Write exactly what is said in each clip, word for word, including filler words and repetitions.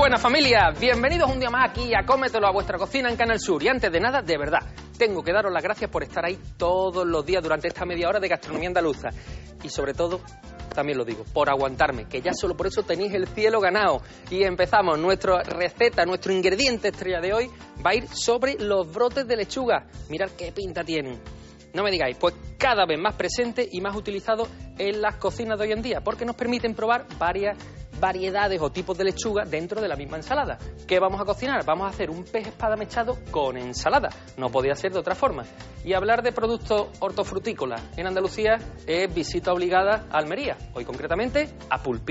buenas, familia. Bienvenidos un día más aquí a Cómetelo, a vuestra cocina en Canal Sur. Y antes de nada, de verdad, tengo que daros las gracias por estar ahí todos los días durante esta media hora de gastronomía andaluza. Y sobre todo, también lo digo, por aguantarme, que ya solo por eso tenéis el cielo ganado. Y empezamos. Nuestra receta, nuestro ingrediente estrella de hoy va a ir sobre los brotes de lechuga. Mirad qué pinta tienen. No me digáis, pues cada vez más presente y más utilizado en las cocinas de hoy en día, porque nos permiten probar varias variedades o tipos de lechuga dentro de la misma ensalada. ¿Qué vamos a cocinar? Vamos a hacer un pez espada mechado con ensalada. No podía ser de otra forma. Y hablar de productos hortofrutícolas en Andalucía es visita obligada a Almería, hoy concretamente a Pulpí.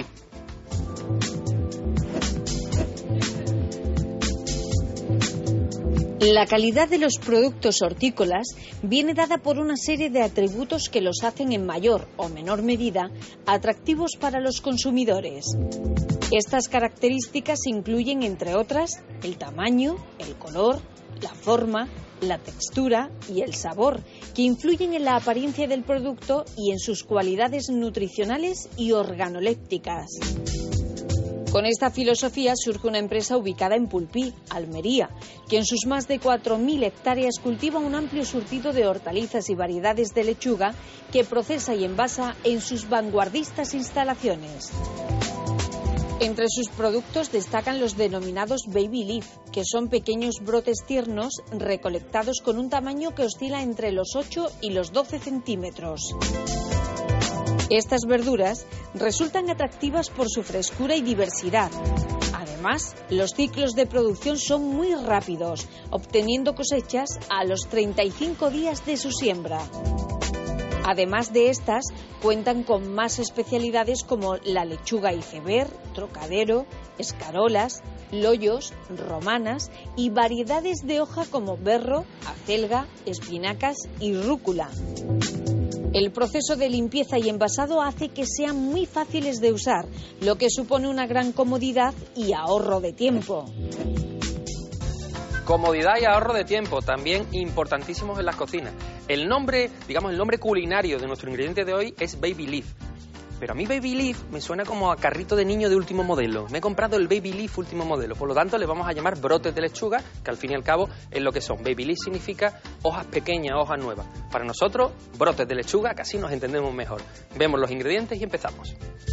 La calidad de los productos hortícolas viene dada por una serie de atributos que los hacen en mayor o menor medida atractivos para los consumidores. Estas características incluyen, entre otras, el tamaño, el color, la forma, la textura y el sabor, que influyen en la apariencia del producto y en sus cualidades nutricionales y organolépticas. Con esta filosofía surge una empresa ubicada en Pulpí, Almería, que en sus más de cuatro mil hectáreas cultiva un amplio surtido de hortalizas y variedades de lechuga que procesa y envasa en sus vanguardistas instalaciones. Entre sus productos destacan los denominados baby leaf, que son pequeños brotes tiernos recolectados con un tamaño que oscila entre los ocho y los doce centímetros. Estas verduras resultan atractivas por su frescura y diversidad. Además, los ciclos de producción son muy rápidos, obteniendo cosechas a los treinta y cinco días de su siembra. Además de estas, cuentan con más especialidades como la lechuga iceberg, trocadero, escarolas, loyos, romanas y variedades de hoja como berro, acelga, espinacas y rúcula. El proceso de limpieza y envasado hace que sean muy fáciles de usar, lo que supone una gran comodidad y ahorro de tiempo. Comodidad y ahorro de tiempo, también importantísimos en las cocinas. El nombre, digamos, el nombre culinario de nuestro ingrediente de hoy es baby leaf. Pero a mí baby leaf me suena como a carrito de niño de último modelo. Me he comprado el baby leaf último modelo, por lo tanto le vamos a llamar brotes de lechuga, que al fin y al cabo es lo que son. Baby leaf significa hojas pequeñas, hojas nuevas. Para nosotros, brotes de lechuga, que así nos entendemos mejor. Vemos los ingredientes y empezamos.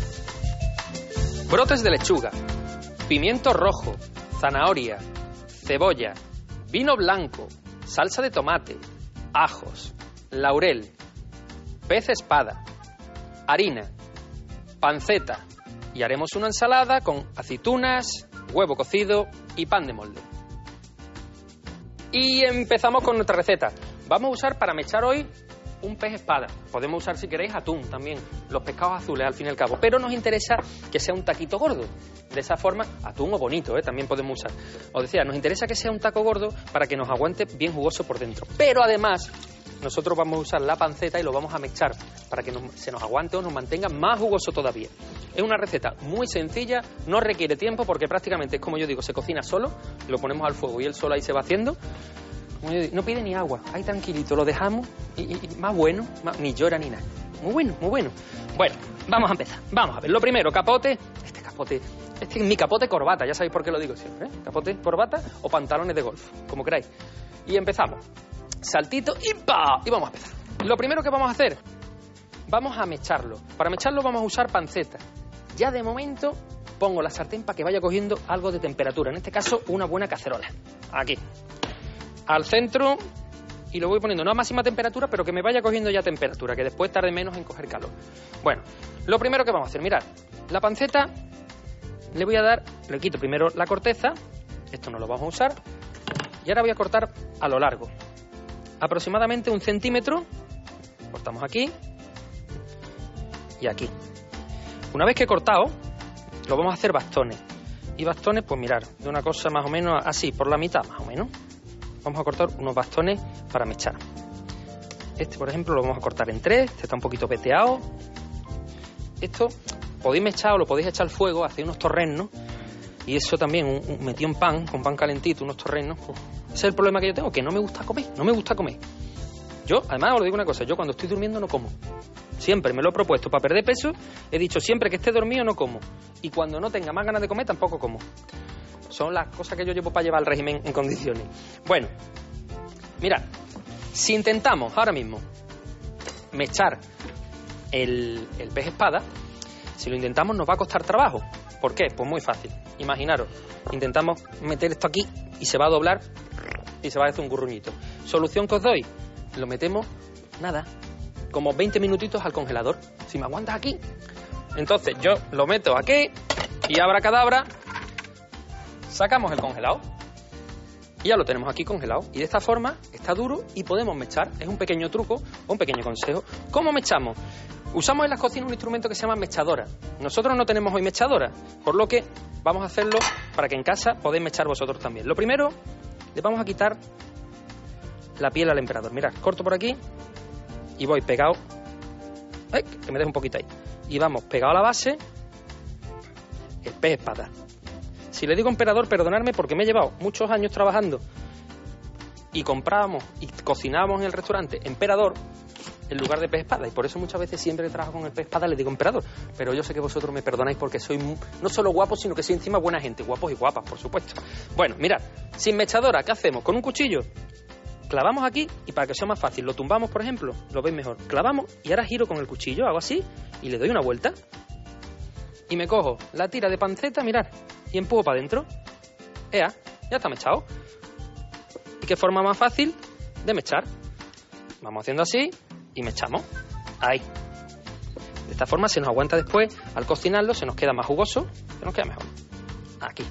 Brotes de lechuga, pimiento rojo, zanahoria, cebolla, vino blanco, salsa de tomate, ajos, laurel, pez espada, harina, panceta, y haremos una ensalada con aceitunas, huevo cocido y pan de molde. Y empezamos con nuestra receta. Vamos a usar para mechar hoy un pez espada. Podemos usar, si queréis, atún también, los pescados azules al fin y al cabo, pero nos interesa que sea un taquito gordo. De esa forma, atún o bonito, ¿eh? También podemos usar. Os decía, nos interesa que sea un taco gordo para que nos aguante bien jugoso por dentro. Pero además, nosotros vamos a usar la panceta y lo vamos a mechar para que nos, se nos aguante o nos mantenga más jugoso todavía. Es una receta muy sencilla, no requiere tiempo porque prácticamente es como yo digo, se cocina solo, lo ponemos al fuego y él solo ahí se va haciendo. No pide ni agua, ahí tranquilito, lo dejamos y, y, y más bueno, más, ni llora ni nada. Muy bueno, muy bueno. Bueno, vamos a empezar. Vamos a ver, lo primero, capote. Este capote, este es mi capote corbata, ya sabéis por qué lo digo siempre, ¿eh? Capote corbata o pantalones de golf, como queráis. Y empezamos. Saltito y ¡pa! Y vamos a empezar. Lo primero que vamos a hacer, vamos a mecharlo. Para mecharlo vamos a usar panceta. Ya de momento pongo la sartén para que vaya cogiendo algo de temperatura. En este caso, una buena cacerola. Aquí. Al centro y lo voy poniendo no a máxima temperatura, pero que me vaya cogiendo ya temperatura, que después tarde menos en coger calor. Bueno, lo primero que vamos a hacer, mirad, la panceta le voy a dar, le quito primero la corteza, esto no lo vamos a usar, y ahora voy a cortar a lo largo, aproximadamente un centímetro, cortamos aquí y aquí. Una vez que he cortado, lo vamos a hacer bastones, y bastones, pues mirar, de una cosa más o menos así, por la mitad más o menos. Vamos a cortar unos bastones para mechar. Este, por ejemplo, lo vamos a cortar en tres. Este está un poquito peteado. Esto podéis mechar o lo podéis echar al fuego, hacer unos torrenos. Y eso también, un, un, metido en pan, con pan calentito, unos torrenos. Pues, ese es el problema que yo tengo, que no me gusta comer. No me gusta comer. Yo, además, os digo una cosa. Yo cuando estoy durmiendo no como. Siempre me lo he propuesto. Para perder peso, he dicho siempre que esté dormido no como. Y cuando no tenga más ganas de comer, tampoco como. son las cosas que yo llevo para llevar el régimen en condiciones. Bueno, mirad, si intentamos ahora mismo mechar el, el pez espada, si lo intentamos nos va a costar trabajo. ¿Por qué? Pues muy fácil. Imaginaros, intentamos meter esto aquí y se va a doblar y se va a hacer un gurruñito. Solución que os doy, lo metemos, nada, como veinte minutitos al congelador. Si me aguantas aquí. Entonces yo lo meto aquí y abracadabra, sacamos el congelado. Y ya lo tenemos aquí congelado. Y de esta forma está duro y podemos mechar. Es un pequeño truco o un pequeño consejo. ¿Cómo mechamos? Usamos en las cocinas un instrumento que se llama mechadora. Nosotros no tenemos hoy mechadora, por lo que vamos a hacerlo para que en casa podáis mechar vosotros también. Lo primero, le vamos a quitar la piel al emperador. Mirad, corto por aquí y voy pegado. ¡Ay! Que me deje un poquito ahí. Y vamos pegado a la base el pez espada. Si le digo emperador, perdonadme porque me he llevado muchos años trabajando y comprábamos y cocinábamos en el restaurante emperador en lugar de pez espada, y por eso muchas veces siempre que trabajo con el pez espada le digo emperador, pero yo sé que vosotros me perdonáis porque soy muy, no solo guapos, sino que soy encima buena gente, guapos y guapas, por supuesto. Bueno, mirad, sin mechadora, ¿qué hacemos? Con un cuchillo clavamos aquí y para que sea más fácil, lo tumbamos, por ejemplo, lo veis mejor, clavamos y ahora giro con el cuchillo, hago así y le doy una vuelta y me cojo la tira de panceta, mirad, y empujo para adentro. Ea, ya está mechado. ¿Y qué forma más fácil de mechar? Vamos haciendo así y mechamos. Ahí. De esta forma se nos aguanta después, al cocinarlo, se nos queda más jugoso, se nos queda mejor. Aquí.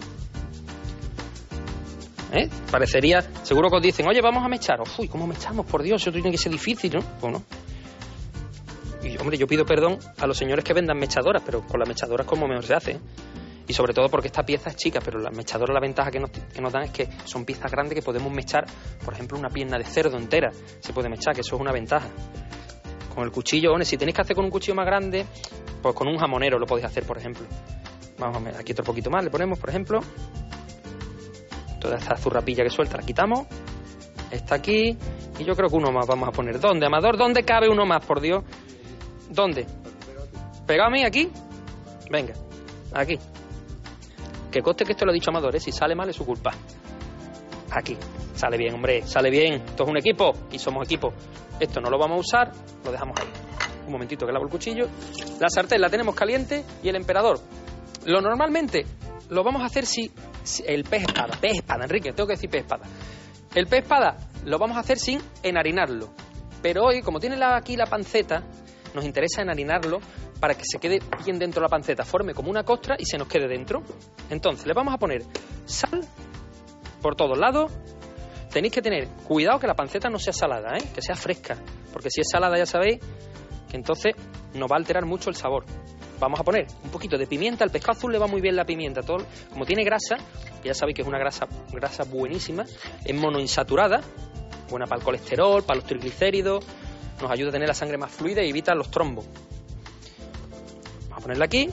¿Eh? Parecería, seguro que os dicen, oye, vamos a mechar. Uy, ¿cómo mechamos? Por Dios, eso tiene que ser difícil, ¿no? Pues no. Y, hombre, yo pido perdón a los señores que vendan mechadoras, pero con las mechadoras como mejor se hace, ¿eh? Y sobre todo porque esta pieza es chica, pero las mechadoras, la ventaja que nos, que nos dan es que son piezas grandes que podemos mechar, por ejemplo, una pierna de cerdo entera se puede mechar, que eso es una ventaja. Con el cuchillo, bueno, si tenéis que hacer con un cuchillo más grande, pues con un jamonero lo podéis hacer, por ejemplo. Vamos a ver, aquí otro poquito más, le ponemos, por ejemplo, toda esta zurrapilla que suelta, la quitamos, está aquí, y yo creo que uno más vamos a poner. ¿Dónde, Amador? ¿Dónde cabe uno más, por Dios? ¿Dónde? ¿Pegado a mí aquí? Venga, aquí. Que conste que esto lo ha dicho Amador, ¿eh? Si sale mal es su culpa. Aquí. Sale bien, hombre, sale bien. Esto es un equipo y somos equipo. Esto no lo vamos a usar, lo dejamos ahí. Un momentito que lavo el cuchillo. La sartén la tenemos caliente y el emperador. Lo normalmente lo vamos a hacer si, si el pez espada. Pez espada, Enrique, tengo que decir pez espada. El pez espada lo vamos a hacer sin enharinarlo. Pero hoy, como tiene la, aquí la panceta, nos interesa enharinarlo para que se quede bien dentro de la panceta, forme como una costra y se nos quede dentro. Entonces le vamos a poner sal por todos lados. Tenéis que tener cuidado que la panceta no sea salada, ¿eh? Que sea fresca, porque si es salada ya sabéis que entonces nos va a alterar mucho el sabor. Vamos a poner un poquito de pimienta, al pescado azul le va muy bien la pimienta, todo, como tiene grasa, que ya sabéis que es una grasa, grasa buenísima, es monoinsaturada, buena para el colesterol, para los triglicéridos, nos ayuda a tener la sangre más fluida y evita los trombos. Vamos a ponerla aquí.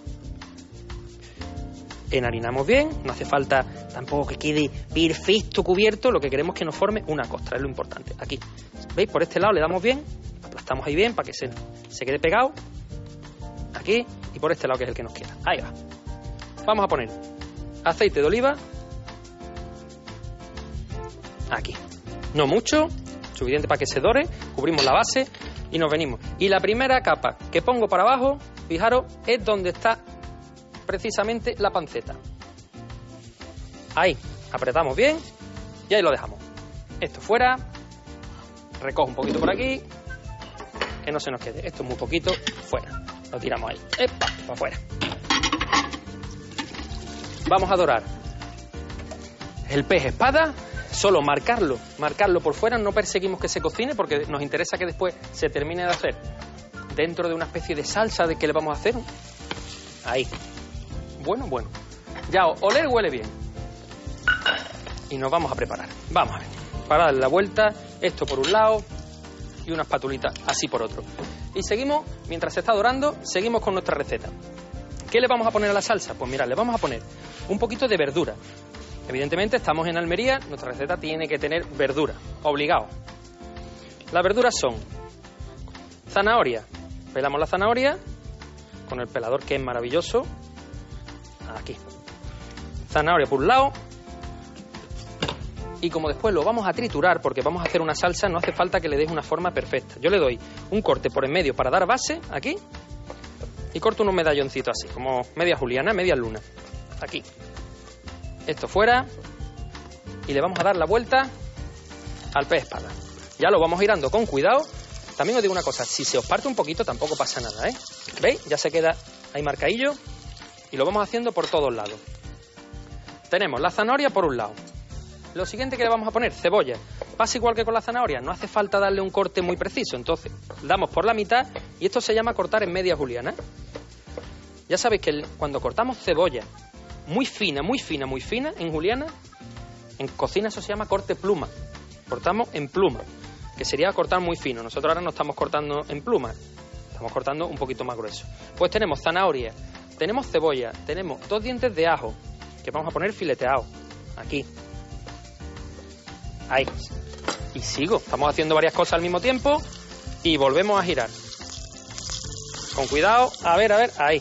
Enharinamos bien, no hace falta tampoco que quede perfecto cubierto, lo que queremos es que nos forme una costra, es lo importante. Aquí, ¿veis? Por este lado le damos bien, aplastamos ahí bien para que se, se quede pegado. Aquí, y por este lado que es el que nos queda. Ahí va. Vamos a poner aceite de oliva. Aquí. No mucho, suficiente para que se dore. Cubrimos la base y nos venimos. Y la primera capa que pongo para abajo, fijaros, es donde está precisamente la panceta. Ahí, apretamos bien y ahí lo dejamos. Esto fuera, recojo un poquito por aquí, que no se nos quede. Esto es muy poquito, fuera. Lo tiramos ahí, ¡epa!, para afuera. Vamos a dorar el pez espada, solo marcarlo, marcarlo por fuera, no perseguimos que se cocine porque nos interesa que después se termine de hacer dentro de una especie de salsa de que le vamos a hacer. Ahí. Bueno, bueno. Ya oler huele bien. Y nos vamos a preparar. Vamos a ver. Para dar la vuelta, esto por un lado y una espatulita así por otro. Y seguimos, mientras se está dorando, seguimos con nuestra receta. ¿Qué le vamos a poner a la salsa? Pues mirad, le vamos a poner un poquito de verdura. Evidentemente estamos en Almería, nuestra receta tiene que tener verdura, obligado. Las verduras son zanahoria. Pelamos la zanahoria con el pelador que es maravilloso. Aquí. zanahoria por un lado. Y como después lo vamos a triturar, porque vamos a hacer una salsa, no hace falta que le des una forma perfecta. Yo le doy un corte por en medio para dar base, aquí, y corto unos medalloncitos así, como media juliana, media luna. Aquí. Esto fuera. Y le vamos a dar la vuelta al pez espada. Ya lo vamos girando con cuidado. También os digo una cosa, si se os parte un poquito tampoco pasa nada, ¿eh? ¿Veis? Ya se queda ahí marcadillo. Y lo vamos haciendo por todos lados. Tenemos la zanahoria por un lado. Lo siguiente que le vamos a poner, cebolla. Pasa igual que con la zanahoria, no hace falta darle un corte muy preciso. Entonces, damos por la mitad y esto se llama cortar en media juliana. Ya sabéis que el, cuando cortamos cebolla muy fina, muy fina, muy fina en juliana, en cocina eso se llama corte pluma. Cortamos en pluma, que sería cortar muy fino. Nosotros ahora no estamos cortando en pluma, estamos cortando un poquito más grueso. Pues tenemos zanahoria, tenemos cebolla, tenemos dos dientes de ajo, que vamos a poner fileteado, aquí. Ahí. Y sigo. Estamos haciendo varias cosas al mismo tiempo. Y volvemos a girar. Con cuidado. A ver, a ver. Ahí.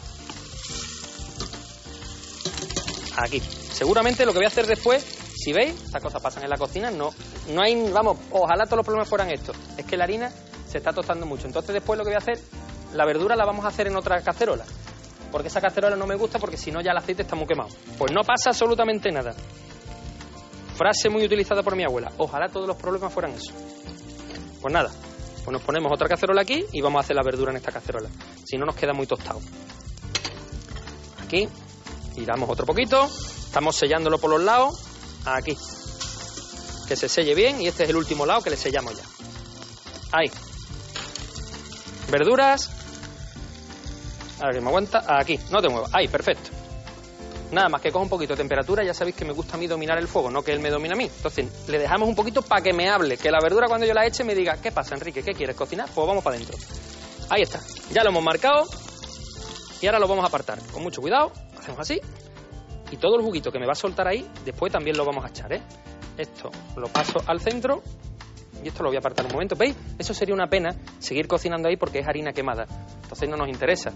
Aquí. Seguramente lo que voy a hacer después, si veis, estas cosas pasan en la cocina, no, no hay, vamos, ojalá todos los problemas fueran estos. Es que la harina se está tostando mucho. Entonces después lo que voy a hacer, la verdura la vamos a hacer en otra cacerola. Porque esa cacerola no me gusta porque si no ya el aceite está muy quemado. Pues no pasa absolutamente nada. Frase muy utilizada por mi abuela. Ojalá todos los problemas fueran eso. Pues nada, pues nos ponemos otra cacerola aquí y vamos a hacer la verdura en esta cacerola. Si no nos queda muy tostado. Aquí, giramos otro poquito. Estamos sellándolo por los lados. Aquí. Que se selle bien y este es el último lado que le sellamos ya. Ahí. Verduras. A ver que me aguanta. Aquí, no te muevas. Ahí, perfecto. Nada más que coja un poquito de temperatura, ya sabéis que me gusta a mí dominar el fuego, no que él me domine a mí. Entonces, le dejamos un poquito para que me hable, que la verdura cuando yo la eche me diga, ¿qué pasa, Enrique? ¿Qué quieres cocinar? Pues vamos para adentro. Ahí está, ya lo hemos marcado y ahora lo vamos a apartar. Con mucho cuidado, hacemos así y todo el juguito que me va a soltar ahí, después también lo vamos a echar, ¿eh? Esto lo paso al centro y esto lo voy a apartar un momento. ¿Veis? Eso sería una pena seguir cocinando ahí porque es harina quemada, entonces no nos interesa.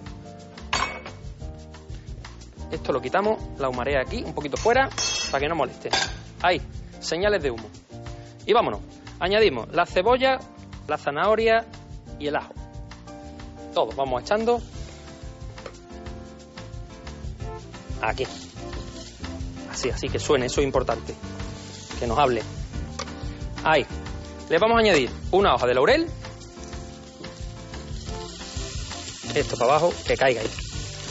Esto lo quitamos, la humarea aquí, un poquito fuera, para que no moleste. Ahí, señales de humo. Y vámonos. Añadimos la cebolla, la zanahoria y el ajo. Todo, vamos echando. Aquí. Así, así que suene, eso es importante. Que nos hable. Ahí. Le vamos a añadir una hoja de laurel. Esto para abajo, que caiga ahí.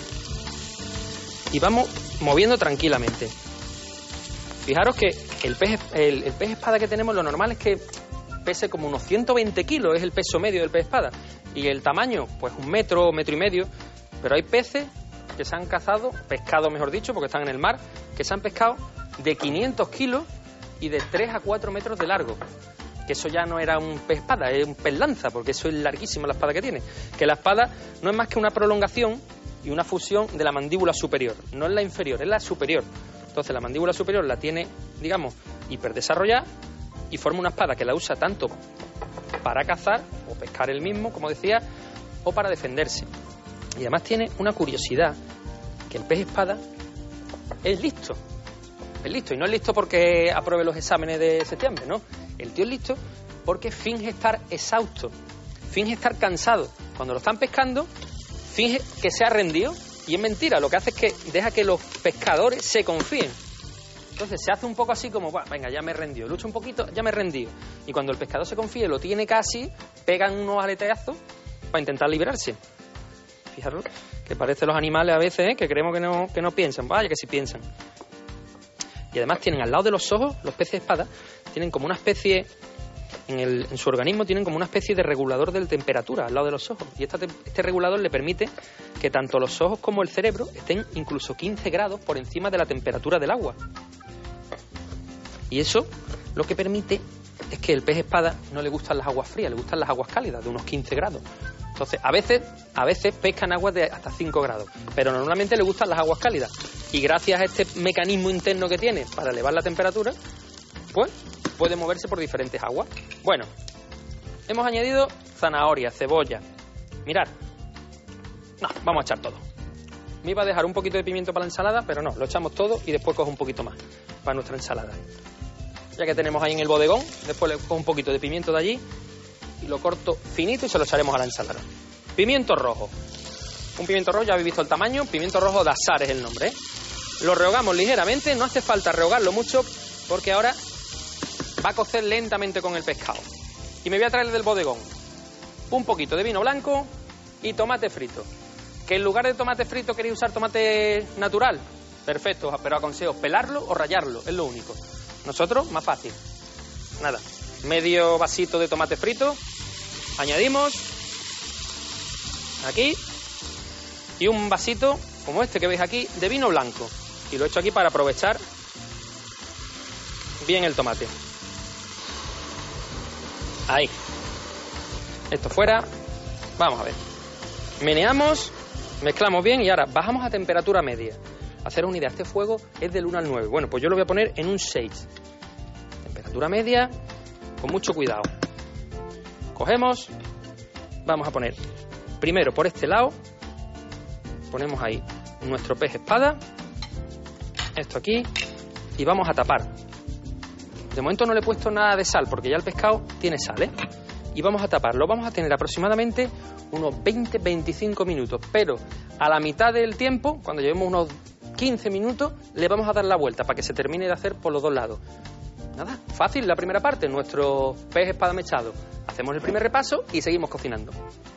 Y vamos moviendo tranquilamente. Fijaros que el pez, el, el pez espada que tenemos, lo normal es que pese como unos ciento veinte kilos, es el peso medio del pez espada. Y el tamaño, pues un metro, metro y medio. Pero hay peces que se han cazado, pescado mejor dicho, porque están en el mar, que se han pescado de quinientos kilos y de tres a cuatro metros de largo. Que eso ya no era un pez espada, es un pez lanza, porque eso es larguísima la espada que tiene. Que la espada no es más que una prolongación y una fusión de la mandíbula superior. No es la inferior, es la superior. Entonces la mandíbula superior la tiene, digamos, hiperdesarrollada y forma una espada que la usa tanto para cazar o pescar él mismo, como decía, o para defenderse. Y además tiene una curiosidad, que el pez espada es listo. Es listo, y no es listo porque apruebe los exámenes de septiembre, ¿no? El tío es listo porque finge estar exhausto, finge estar cansado. Cuando lo están pescando, finge que se ha rendido y es mentira. Lo que hace es que deja que los pescadores se confíen. Entonces se hace un poco así como, venga, ya me he rendido, lucha un poquito, ya me he rendido. Y cuando el pescador se confía, lo tiene casi, pegan unos aleteazos para intentar liberarse. Fijaros que parecen los animales a veces, ¿eh? Que creemos que no, que no piensan. Vaya que sí piensan. Y además tienen al lado de los ojos, los peces espada, tienen como una especie, en, el, en su organismo tienen como una especie de regulador de temperatura al lado de los ojos. Y esta, este regulador le permite que tanto los ojos como el cerebro estén incluso quince grados por encima de la temperatura del agua. Y eso lo que permite es que el pez espada no le gustan las aguas frías, le gustan las aguas cálidas de unos quince grados. Entonces, a veces, a veces pescan aguas de hasta cinco grados, pero normalmente le gustan las aguas cálidas. Y gracias a este mecanismo interno que tiene para elevar la temperatura, pues puede moverse por diferentes aguas. Bueno, hemos añadido zanahoria, cebolla. Mirad. No, vamos a echar todo. Me iba a dejar un poquito de pimiento para la ensalada, pero no, lo echamos todo y después cojo un poquito más para nuestra ensalada. Ya que tenemos ahí en el bodegón, después le cojo un poquito de pimiento de allí y lo corto finito y se lo echaremos a la ensalada. Pimiento rojo. Un pimiento rojo, ya habéis visto el tamaño, pimiento rojo de Azar es el nombre, ¿eh? Lo rehogamos ligeramente, no hace falta rehogarlo mucho porque ahora va a cocer lentamente con el pescado. Y me voy a traer del bodegón un poquito de vino blanco y tomate frito. Que en lugar de tomate frito queréis usar tomate natural, perfecto, pero aconsejo pelarlo o rallarlo, es lo único. Nosotros, más fácil. Nada, medio vasito de tomate frito, añadimos aquí y un vasito, como este que veis aquí, de vino blanco. Y lo he hecho aquí para aprovechar bien el tomate. Ahí. Esto fuera. Vamos a ver. Meneamos, mezclamos bien y ahora bajamos a temperatura media. Hacer una idea, este fuego es del uno al nueve. Bueno, pues yo lo voy a poner en un seis. Temperatura media, con mucho cuidado. Cogemos, vamos a poner primero por este lado, ponemos ahí nuestro pez espada, esto aquí, y vamos a tapar. De momento no le he puesto nada de sal porque ya el pescado tiene sal, ¿eh? Y vamos a tapar, lo vamos a tener aproximadamente unos veinte a veinticinco minutos, pero a la mitad del tiempo, cuando llevemos unos quince minutos, le vamos a dar la vuelta para que se termine de hacer por los dos lados. Nada, fácil la primera parte, nuestro pez espada mechado. Hacemos el primer repaso y seguimos cocinando.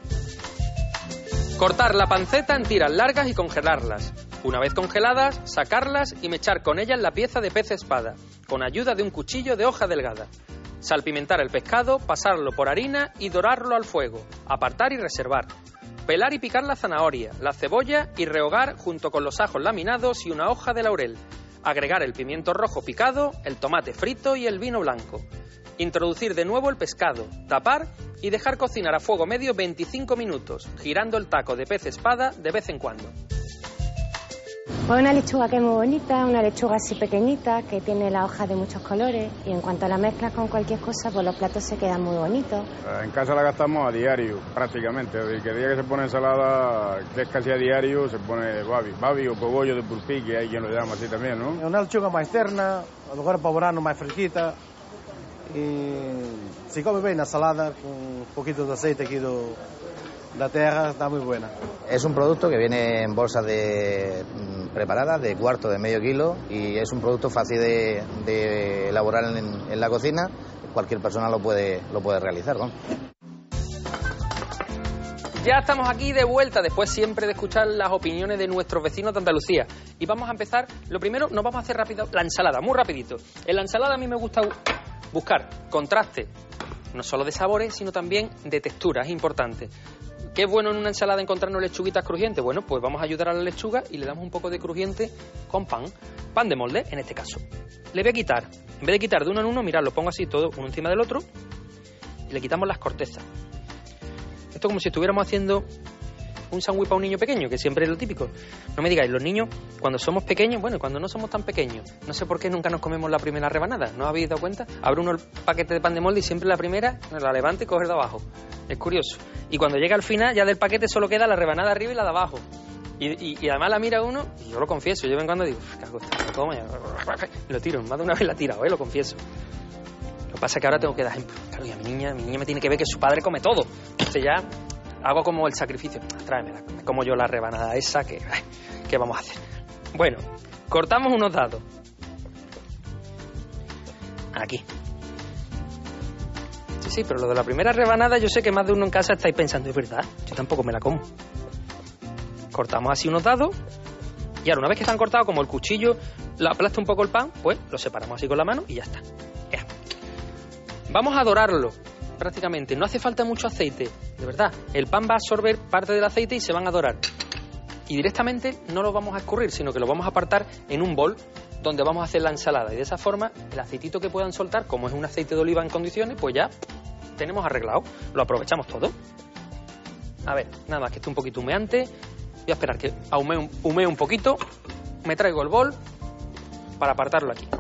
Cortar la panceta en tiras largas y congelarlas. Una vez congeladas, sacarlas y mechar con ellas la pieza de pez espada, con ayuda de un cuchillo de hoja delgada. Salpimentar el pescado, pasarlo por harina y dorarlo al fuego. Apartar y reservar. Pelar y picar la zanahoria, la cebolla y rehogar junto con los ajos laminados y una hoja de laurel. Agregar el pimiento rojo picado, el tomate frito y el vino blanco. Introducir de nuevo el pescado, tapar y dejar cocinar a fuego medio veinticinco minutos, girando el taco de pez espada de vez en cuando. Pues una lechuga que es muy bonita, una lechuga así pequeñita, que tiene la hoja de muchos colores, y en cuanto la mezclas con cualquier cosa, pues los platos se quedan muy bonitos. En casa la gastamos a diario, prácticamente. El que día que se pone ensalada, que es casi a diario, se pone babi, babi o cogollo de pulpí, que hay quien lo llama así también, ¿no? Una lechuga más terna, a lo mejor para verano más fresquita, y se come bien la ensalada con un poquito de aceite aquí de la tierra, está muy buena. Es un producto que viene en bolsas de preparada de cuarto de medio kilo y es un producto fácil de, de elaborar en, en la cocina. Cualquier persona lo puede, lo puede realizar, ¿no? Ya estamos aquí de vuelta, después siempre de escuchar las opiniones de nuestros vecinos de Andalucía. Y vamos a empezar, lo primero, nos vamos a hacer rápido la ensalada, muy rapidito. En la ensalada a mí me gusta buscar contraste, no solo de sabores, sino también de textura, es importante. ¿Qué es bueno en una ensalada encontrarnos lechuguitas crujientes? Bueno, pues vamos a ayudar a la lechuga y le damos un poco de crujiente con pan. Pan de molde, en este caso. Le voy a quitar, en vez de quitar de uno en uno, mirad, lo pongo así todo uno encima del otro y le quitamos las cortezas. Esto como si estuviéramos haciendo un sándwich para un niño pequeño, que siempre es lo típico. No me digáis, los niños, cuando somos pequeños, bueno, cuando no somos tan pequeños, no sé por qué nunca nos comemos la primera rebanada, ¿no os habéis dado cuenta? Abre uno el paquete de pan de molde y siempre la primera la levanta y coge de abajo. Es curioso. Y cuando llega al final, ya del paquete solo queda la rebanada arriba y la de abajo. Y, y, y además la mira uno, y yo lo confieso, yo ven cuando digo, cago, lo tomo y lo tiro, más de una vez la he tirado, ¿eh? Lo confieso. Lo que pasa es que ahora tengo que dar ejemplo. Claro, y a mi niña, mi niña me tiene que ver que su padre come todo. Entonces ya hago como el sacrificio. Tráemela, como yo la rebanada esa, que ¿qué vamos a hacer? Bueno, cortamos unos dados. Aquí. Sí, sí, pero lo de la primera rebanada yo sé que más de uno en casa estáis pensando, es verdad, yo tampoco me la como. Cortamos así unos dados y ahora una vez que están cortados, como el cuchillo la aplasta un poco el pan, pues lo separamos así con la mano y ya está. Ya. Vamos a dorarlo prácticamente, no hace falta mucho aceite, de verdad. El pan va a absorber parte del aceite y se van a dorar. Y directamente no lo vamos a escurrir, sino que lo vamos a apartar en un bol donde vamos a hacer la ensalada. Y de esa forma, el aceitito que puedan soltar, como es un aceite de oliva en condiciones, pues ya tenemos arreglado. Lo aprovechamos todo. A ver, nada más que esté un poquito humeante. Voy a esperar que humee un, humee un poquito. Me traigo el bol para apartarlo aquí.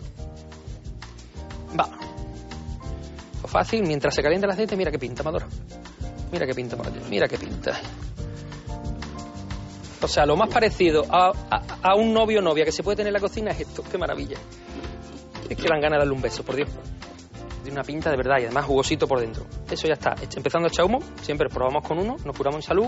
Vamos. Fácil, mientras se calienta el aceite, mira qué pinta, Maduro. Mira qué pinta, Maduro. Mira qué pinta. O sea, lo más parecido a, a, a un novio o novia que se puede tener en la cocina es esto. ¡Qué maravilla! Es que dan ganas de darle un beso, por Dios. Tiene una pinta de verdad y además jugosito por dentro. Eso ya está. Empezando a echar humo, siempre probamos con uno, nos curamos en salud.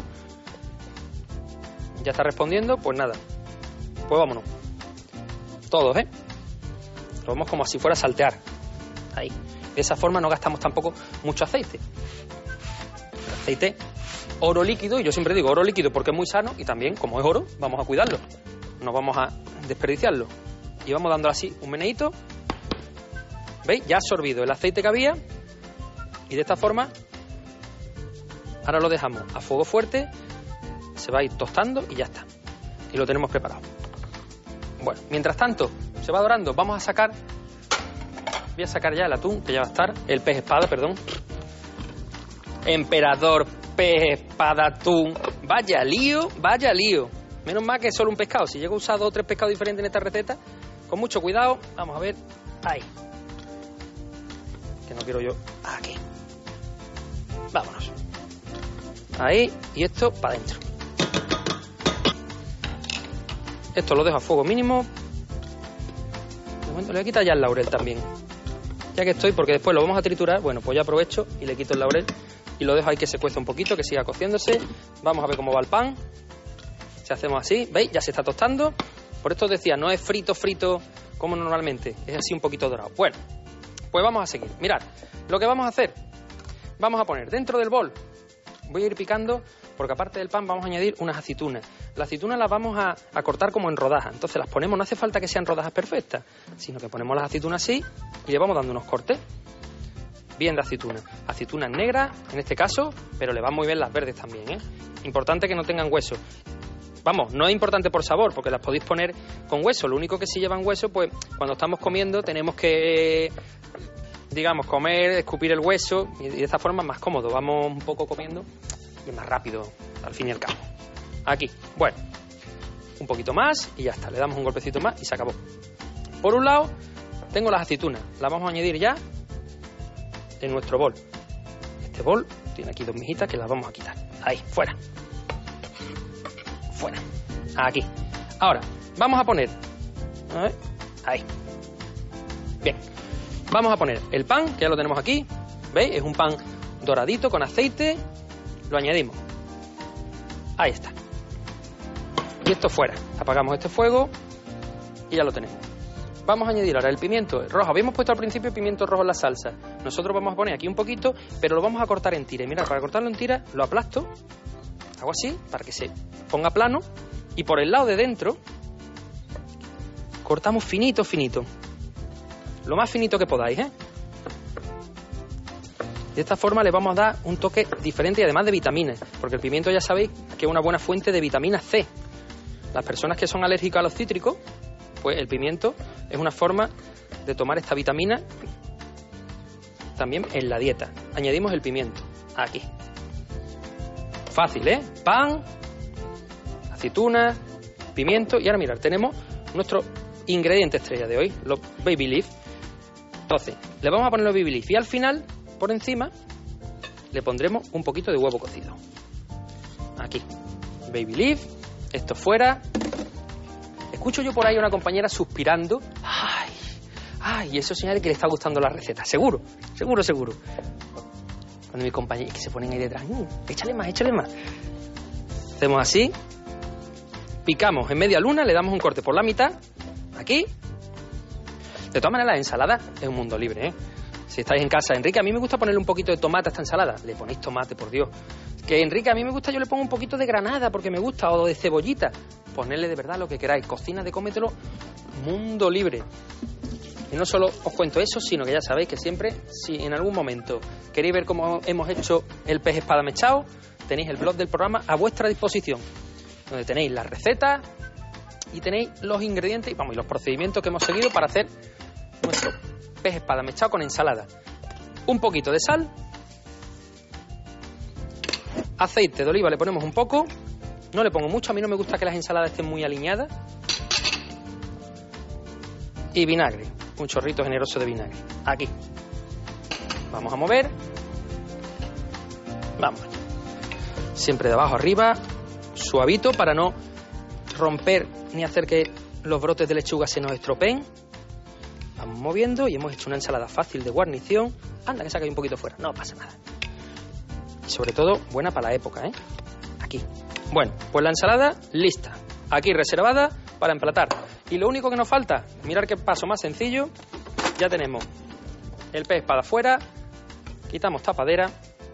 Ya está respondiendo, pues nada. Pues vámonos. Todos, ¿eh? Lo vemos como si fuera a saltear. Ahí. De esa forma no gastamos tampoco mucho aceite. El aceite, oro líquido, y yo siempre digo oro líquido porque es muy sano y también, como es oro, vamos a cuidarlo. No vamos a desperdiciarlo. Y vamos dándole así un meneíto. ¿Veis? Ya ha absorbido el aceite que había. Y de esta forma, ahora lo dejamos a fuego fuerte. Se va a ir tostando y ya está. Y lo tenemos preparado. Bueno, mientras tanto, se va dorando. Vamos a sacar... Voy a sacar ya el atún, que ya va a estar. El pez espada, perdón. Emperador, pez espada, atún. Vaya lío, vaya lío. Menos mal que es solo un pescado. Si llego a usar dos o tres pescados diferentes en esta receta, con mucho cuidado, vamos a ver. Ahí. Que no quiero yo. Aquí. Vámonos. Ahí. Y esto para adentro. Esto lo dejo a fuego mínimo. De momento le voy a quitar ya el laurel también. Ya que estoy, porque después lo vamos a triturar. Bueno, pues ya aprovecho y le quito el laurel. Y lo dejo ahí que se cueza un poquito, que siga cociéndose. Vamos a ver cómo va el pan. Si hacemos así, ¿veis? Ya se está tostando. Por esto os decía, no es frito, frito como normalmente. Es así un poquito dorado. Bueno, pues vamos a seguir. Mirad, lo que vamos a hacer. Vamos a poner dentro del bol. Voy a ir picando, porque aparte del pan vamos a añadir unas aceitunas. Las aceitunas las vamos a, a cortar como en rodajas. Entonces las ponemos, no hace falta que sean rodajas perfectas, sino que ponemos las aceitunas así y le vamos dando unos cortes. Bien de aceitunas. Aceitunas negras, en este caso, pero le van muy bien las verdes también, ¿eh? Importante que no tengan hueso. Vamos, no es importante por sabor, porque las podéis poner con hueso. Lo único que si llevan hueso, pues cuando estamos comiendo tenemos que, digamos, comer, escupir el hueso, y de esta forma es más cómodo. Vamos un poco comiendo y más rápido, al fin y al cabo. Aquí, bueno, un poquito más y ya está. Le damos un golpecito más y se acabó. Por un lado, tengo las aceitunas. Las vamos a añadir ya en nuestro bol. Este bol tiene aquí dos mijitas que las vamos a quitar. Ahí, fuera. Fuera. Aquí. Ahora, vamos a poner... A ver, ahí. Bien. Vamos a poner el pan, que ya lo tenemos aquí. ¿Veis? Es un pan doradito con aceite. Lo añadimos. Ahí está. Y esto fuera. Apagamos este fuego y ya lo tenemos. Vamos a añadir ahora el pimiento rojo. Habíamos puesto al principio pimiento rojo en la salsa. Nosotros vamos a poner aquí un poquito, pero lo vamos a cortar en tiras. Mirad, para cortarlo en tiras lo aplasto. Hago así, para que se ponga plano. Y por el lado de dentro cortamos finito, finito. Lo más finito que podáis, ¿eh? De esta forma le vamos a dar un toque diferente y además de vitaminas. Porque el pimiento ya sabéis que es una buena fuente de vitamina C. Las personas que son alérgicas a los cítricos, pues el pimiento es una forma de tomar esta vitamina también en la dieta. Añadimos el pimiento aquí. Fácil, ¿eh? Pan, aceitunas, pimiento y ahora mirad, tenemos nuestro ingrediente estrella de hoy, los baby leaf. Entonces, le vamos a poner los baby leaf y al final, por encima, le pondremos un poquito de huevo cocido. Aquí, baby leaf, esto fuera. Escucho yo por ahí a una compañera suspirando. Ay, ay, eso señala que le está gustando la receta. Seguro, seguro, seguro. Cuando mis compañeros que se ponen ahí detrás, mmm, échale más, échale más. Hacemos así. Picamos en media luna, le damos un corte por la mitad. Aquí. De todas maneras, la ensalada es un mundo libre, ¿eh? Si estáis en casa, Enrique, a mí me gusta ponerle un poquito de tomate a esta ensalada. Le ponéis tomate, por Dios. Que Enrique, a mí me gusta, yo le pongo un poquito de granada porque me gusta, o de cebollita. Ponedle de verdad lo que queráis. Cocina de cómetelo, mundo libre. Y no solo os cuento eso, sino que ya sabéis que siempre, si en algún momento queréis ver cómo hemos hecho el pez espada mechado, tenéis el blog del programa a vuestra disposición, donde tenéis las recetas y tenéis los ingredientes y, vamos, y los procedimientos que hemos seguido para hacer nuestro pez espada mechado con ensalada. Un poquito de sal, aceite de oliva le ponemos un poco, no le pongo mucho, a mí no me gusta que las ensaladas estén muy alineadas, y vinagre, un chorrito generoso de vinagre. Aquí. Vamos a mover. Vamos. Siempre de abajo arriba, suavito para no romper ni hacer que los brotes de lechuga se nos estropeen. Vamos moviendo y hemos hecho una ensalada fácil de guarnición. Anda, que saca un poquito fuera, no pasa nada. Y sobre todo, buena para la época, ¿eh? Aquí. Bueno, pues la ensalada lista. Aquí reservada para emplatar. Y lo único que nos falta, mirar qué paso más sencillo. Ya tenemos el pez espada afuera. Quitamos tapadera.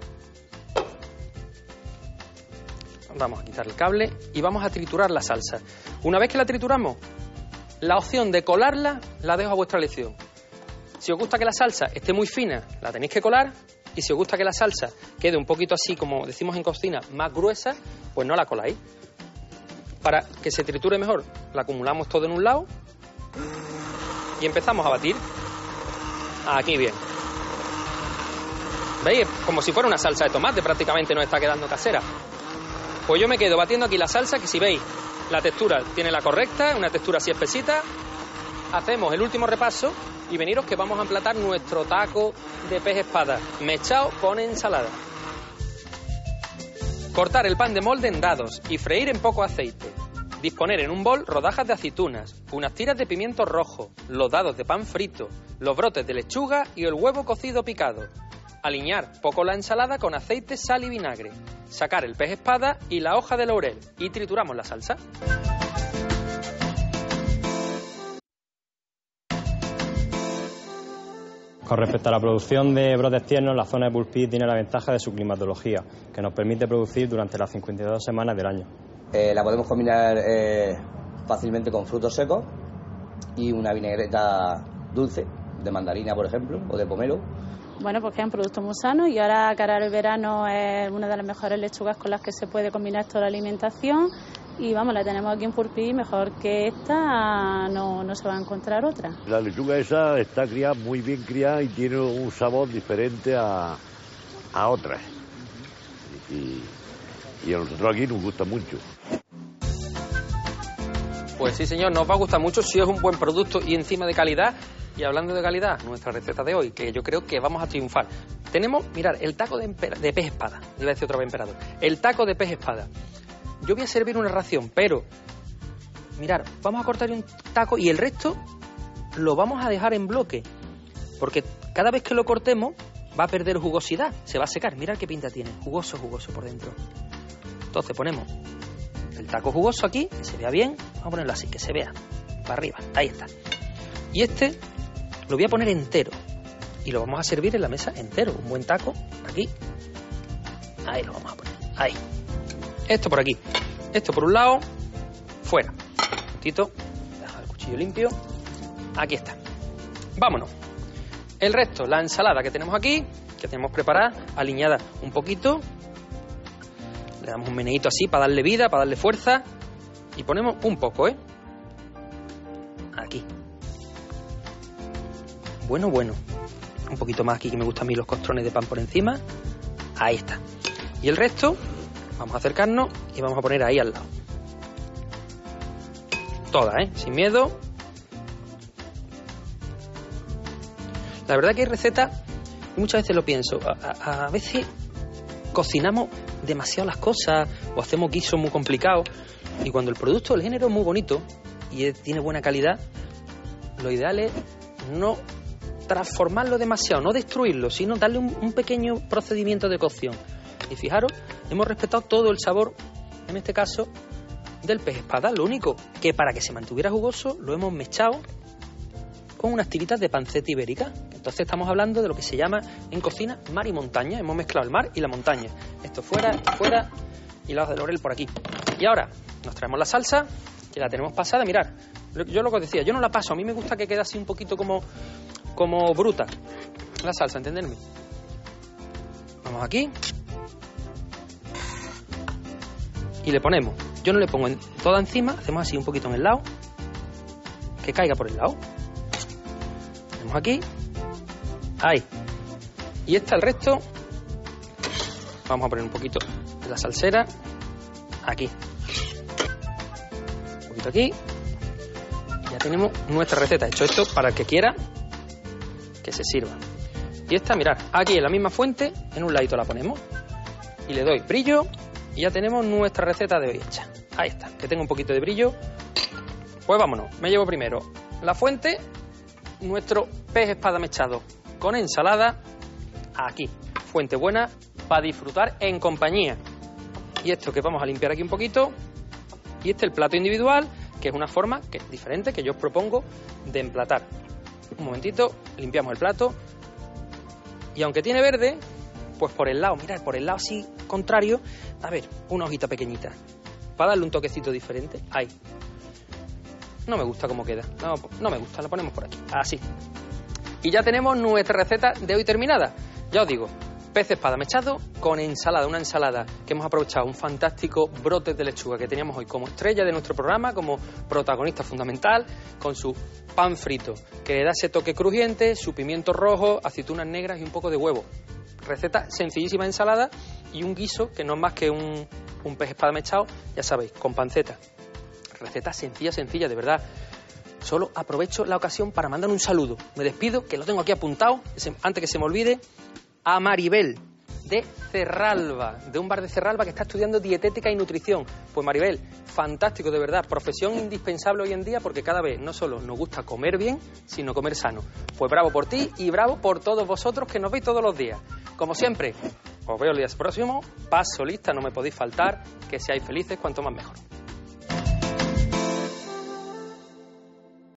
Vamos a quitar el cable y vamos a triturar la salsa. Una vez que la trituramos, la opción de colarla la dejo a vuestra elección. Si os gusta que la salsa esté muy fina, la tenéis que colar. Y si os gusta que la salsa quede un poquito así, como decimos en cocina, más gruesa, pues no la coláis. Para que se triture mejor, la acumulamos todo en un lado y empezamos a batir. Aquí bien. ¿Veis? Como si fuera una salsa de tomate, prácticamente nos está quedando casera. Pues yo me quedo batiendo aquí la salsa, que si veis, la textura tiene la correcta, una textura así espesita. Hacemos el último repaso y veniros que vamos a emplatar nuestro taco de pez espada, mechado con ensalada. Cortar el pan de molde en dados y freír en poco aceite. Disponer en un bol rodajas de aceitunas, unas tiras de pimiento rojo, los dados de pan frito, los brotes de lechuga y el huevo cocido picado. Aliñar poco la ensalada con aceite, sal y vinagre. Sacar el pez espada y la hoja de laurel y trituramos la salsa. Con respecto a la producción de brotes tiernos, la zona de Pulpí tiene la ventaja de su climatología, que nos permite producir durante las cincuenta y dos semanas del año. Eh, la podemos combinar eh, fácilmente con frutos secos y una vinagreta dulce, de mandarina, por ejemplo, o de pomelo. Bueno, porque es un producto muy sano y ahora, cara al verano, es una de las mejores lechugas con las que se puede combinar toda la alimentación. Y vamos, la tenemos aquí en Pulpí, mejor que esta no, no se va a encontrar otra. La lechuga esa está criada, muy bien criada y tiene un sabor diferente a, a otras. Y, y a nosotros aquí nos gusta mucho. Pues sí, señor, nos va a gustar mucho si es un buen producto y encima de calidad. Y hablando de calidad, nuestra receta de hoy, que yo creo que vamos a triunfar. Tenemos, mirad, el taco de, de pez espada. Iba a decir otra vez emperador. El taco de pez espada. Yo voy a servir una ración, pero mirad, vamos a cortar un taco y el resto lo vamos a dejar en bloque. Porque cada vez que lo cortemos va a perder jugosidad, se va a secar. Mirad qué pinta tiene, jugoso, jugoso por dentro. Entonces ponemos el taco jugoso aquí, que se vea bien. Vamos a ponerlo así, que se vea para arriba, ahí está. Y este lo voy a poner entero y lo vamos a servir en la mesa entero. Un buen taco aquí, ahí lo vamos a poner, ahí. Esto por aquí, esto por un lado, fuera. Un poquito, dejar el cuchillo limpio. Aquí está. Vámonos. El resto, la ensalada que tenemos aquí, que tenemos preparada, aliñada un poquito. Le damos un meneíto así para darle vida, para darle fuerza. Y ponemos un poco, ¿eh? Aquí. Bueno, bueno. Un poquito más aquí, que me gustan a mí los costrones de pan por encima. Ahí está. Y el resto, vamos a acercarnos y vamos a poner ahí al lado. Toda, ¿eh? Sin miedo. La verdad que hay recetas, y muchas veces lo pienso, a, a, a veces cocinamos demasiado las cosas o hacemos guisos muy complicados y cuando el producto del género es muy bonito y es, tiene buena calidad, lo ideal es no transformarlo demasiado, no destruirlo, sino darle un, un pequeño procedimiento de cocción. Y fijaros, hemos respetado todo el sabor, en este caso, del pez espada. Lo único que para que se mantuviera jugoso lo hemos mechado con unas tiritas de panceta ibérica. Entonces estamos hablando de lo que se llama en cocina mar y montaña. Hemos mezclado el mar y la montaña. Esto fuera, esto fuera y la hoja de laurel por aquí. Y ahora nos traemos la salsa, que la tenemos pasada. Mirad, yo lo que os decía, yo no la paso. A mí me gusta que quede así un poquito como, como bruta la salsa, ¿entenderme? Vamos aquí. Y le ponemos, yo no le pongo en, toda encima, hacemos así un poquito en el lado, que caiga por el lado. Ponemos aquí, ahí. Y este el resto, vamos a poner un poquito de la salsera, aquí. Un poquito aquí. Y ya tenemos nuestra receta. He hecho esto para el que quiera que se sirva. Y esta, mirad, aquí en la misma fuente, en un ladito la ponemos. Y le doy brillo. Y ya tenemos nuestra receta de hoy hecha. Ahí está, que tenga un poquito de brillo. Pues vámonos, me llevo primero la fuente, nuestro pez espada mechado con ensalada, aquí, fuente buena para disfrutar en compañía. Y esto que vamos a limpiar aquí un poquito, y este el plato individual, que es una forma que es diferente que yo os propongo de emplatar. Un momentito, limpiamos el plato, y aunque tiene verde, pues por el lado, mirad, por el lado así contrario, a ver, una hojita pequeñita, para darle un toquecito diferente, ahí. No me gusta cómo queda, no, no me gusta, la ponemos por aquí, así. Y ya tenemos nuestra receta de hoy terminada. Ya os digo, pez espada mechado con ensalada, una ensalada que hemos aprovechado un fantástico brote de lechuga que teníamos hoy como estrella de nuestro programa, como protagonista fundamental, con su pan frito, que le da ese toque crujiente, su pimiento rojo, aceitunas negras y un poco de huevo. Receta sencillísima de ensalada y un guiso que no es más que un, un pez espada mechado, ya sabéis, con panceta. Receta sencilla, sencilla, de verdad. Solo aprovecho la ocasión para mandar un saludo. Me despido, que lo tengo aquí apuntado, antes que se me olvide, a Maribel, de Cerralba, de un bar de Cerralba que está estudiando dietética y nutrición. Pues Maribel, fantástico, de verdad, profesión indispensable hoy en día porque cada vez no solo nos gusta comer bien, sino comer sano. Pues bravo por ti y bravo por todos vosotros que nos veis todos los días. Como siempre, os veo el día próximo, paso lista, no me podéis faltar, que seáis felices, cuanto más mejor.